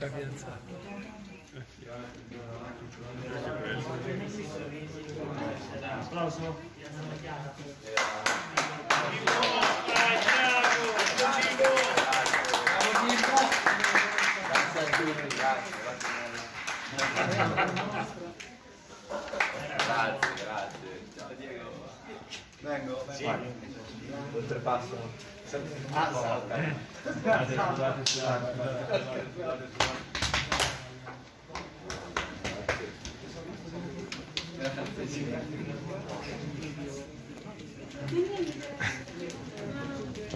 Porca fidanzata. Applauso. Grazie. Ciao Diego. Vengo? Sì. Oltrepasso. Salve. Grazie.